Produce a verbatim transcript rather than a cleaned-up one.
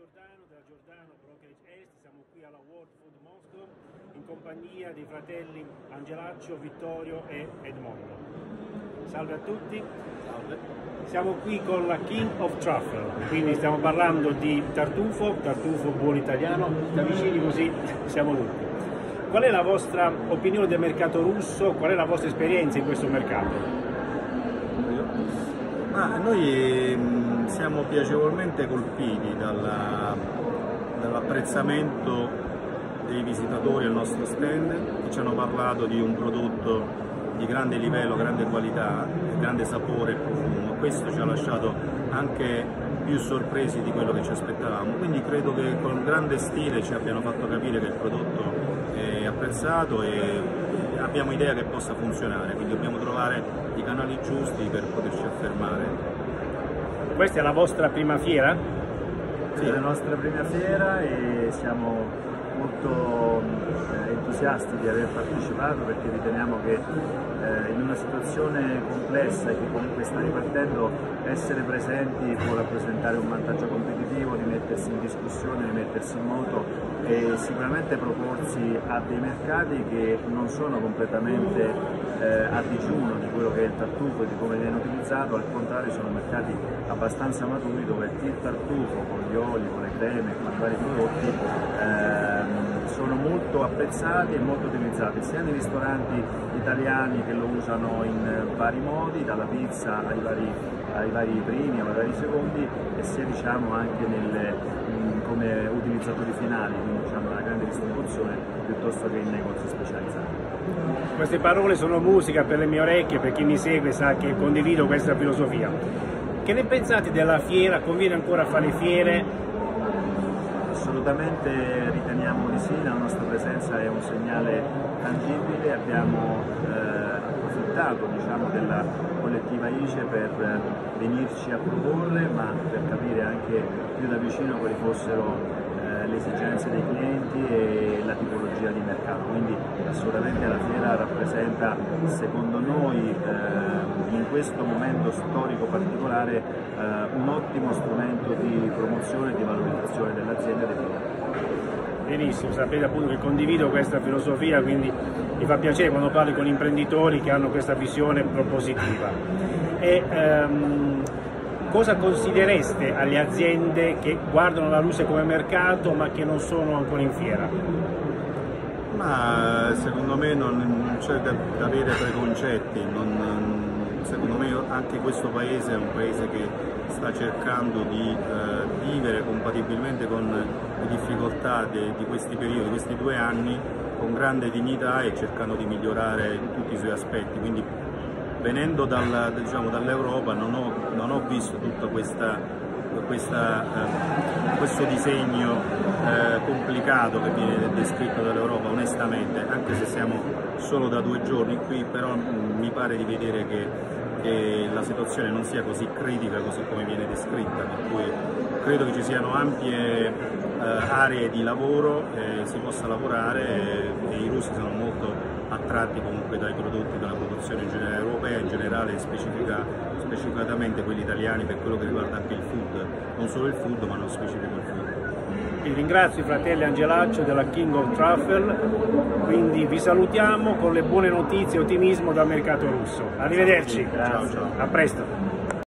Giordano della Giordano Brokerage Est, siamo qui alla World Food Moscow in compagnia dei fratelli Angelaccio, Vittorio e Edmondo. Salve a tutti. Salve. Siamo qui con la King of Truffle, quindi stiamo parlando di tartufo, tartufo buon italiano, da vicini così siamo tutti. Qual è la vostra opinione del mercato russo? Qual è la vostra esperienza in questo mercato? Ah, noi mh, siamo piacevolmente colpiti dall'apprezzamento dei visitatori al nostro stand, che ci hanno parlato di un prodotto di grande livello, grande qualità, grande sapore e profumo. Questo ci ha lasciato anche più sorpresi di quello che ci aspettavamo, quindi credo che con grande stile ci abbiano fatto capire che il prodotto è apprezzato e abbiamo idea che possa funzionare, quindi dobbiamo trovare i canali giusti per poterci affermare. Questa è la vostra prima fiera? Sì, è la nostra prima fiera e siamo molto entusiasti di aver partecipato perché riteniamo che eh, in una situazione complessa e che comunque sta ripartendo, essere presenti può rappresentare un vantaggio competitivo, di mettersi in discussione, di mettersi in moto e sicuramente proporsi a dei mercati che non sono completamente eh, a digiuno di quello che è il tartufo e di come viene utilizzato, al contrario sono mercati abbastanza maturi dove il tartufo con gli oli, con le creme, con i vari prodotti eh, sono molto apprezzati e molto utilizzati sia nei ristoranti italiani che lo usano in vari modi, dalla pizza ai vari, ai vari primi, ai vari secondi, e sia diciamo anche nelle, in, come utilizzatori finali, quindi diciamo una grande distribuzione piuttosto che in negozi specializzati. Queste parole sono musica per le mie orecchie, per chi mi segue sa che condivido questa filosofia. Che ne pensate della fiera? Conviene ancora fare fiere? Assolutamente riteniamo di sì, la nostra presenza è un segnale tangibile, abbiamo eh, approfittato diciamo, della collettiva I C E per eh, venirci a proporre, ma per capire anche più da vicino quali fossero eh, le esigenze dei clienti e la tipologia di mercato, quindi assolutamente la fiera rappresenta secondo noi eh, in questo momento storico particolare eh, un ottimo strumento di promozione e di valorizzazione dell'azienda e dei prodotti. Benissimo, sapete appunto che condivido questa filosofia, quindi mi fa piacere quando parli con imprenditori che hanno questa visione propositiva. E, um, cosa consigliereste alle aziende che guardano la Russia come mercato ma che non sono ancora in fiera? Ma secondo me non c'è da, da avere preconcetti, non, secondo me anche questo paese è un paese che sta cercando di eh, vivere compatibilmente con le difficoltà de, di questi periodi, di questi due anni, con grande dignità e cercando di migliorare tutti i suoi aspetti. Quindi venendo dal, diciamo, dall'Europa non ho, non ho visto tutta questa Questa, eh, questo disegno eh, complicato che viene descritto dall'Europa, onestamente, anche se siamo solo da due giorni qui, però mh, mi pare di vedere che, che la situazione non sia così critica così come viene descritta, per cui credo che ci siano ampie eh, aree di lavoro, eh, si possa lavorare e, e i russi sono molto attratti comunque dai prodotti della produzione in generale europea, in generale specifica, specificatamente quelli italiani per quello che riguarda anche il food, non solo il food ma non specifico il food. Vi ringrazio i fratelli Angelaccio della King of Truffle, quindi vi salutiamo con le buone notizie e ottimismo dal mercato russo. Arrivederci, Ciao, ciao. A presto.